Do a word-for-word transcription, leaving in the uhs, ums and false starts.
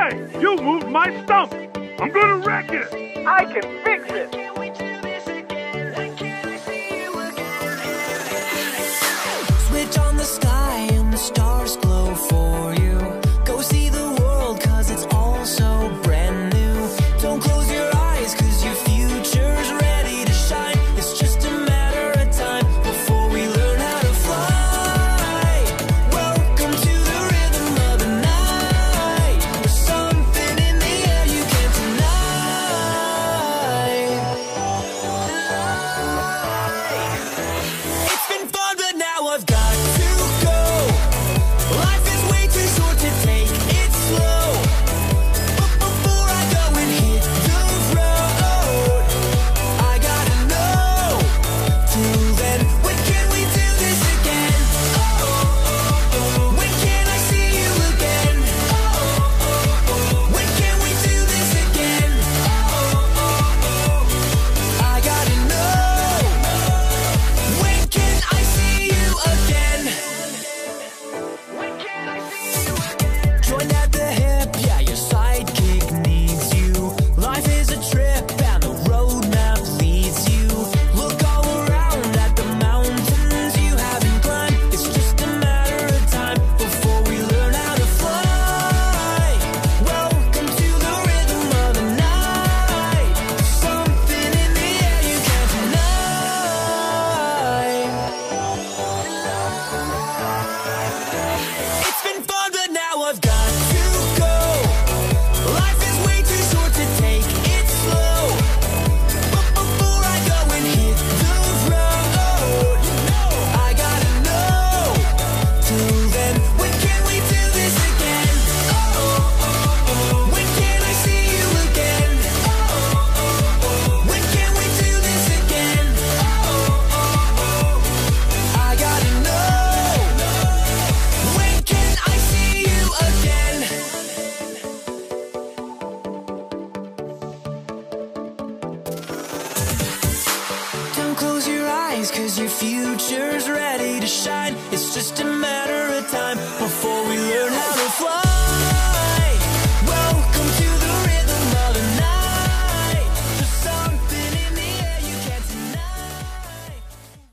Hey, you moved my stump! I'm gonna wreck it! I can fix it! Switch on the sky and the stars glow for you. Go see the world cause it's all so brand new. Don't close your eyes cause your future's ready to shine. It's just a matter of time before we learn how to fly. Welcome to the rhythm of the night. There's something in the air you can't deny. It's been fun but now I've got to go. Life is way too short to take it slow. But before I go and hit the road, I gotta know. Till then, when can we do this again? When can I see you again? When can we do this again? I gotta know. When can I see you again? Join at the hip, yeah, your sidekick needs you. Life is a trip and the roadmap leads you. Look all around at the mountains you haven't climbed. It's just a matter of time before we learn how to fly. Welcome to the rhythm of the night. Something in the air you can't deny. It's been fun, but now I've got to go. Life is way too short to take it slow. But before I go and hit the road, I gotta know. Till then, when can we do this again? When can I see you again? When can we do this again? I gotta know. When can I see you again? Don't close your eyes cause your future's ready to shine. It's just a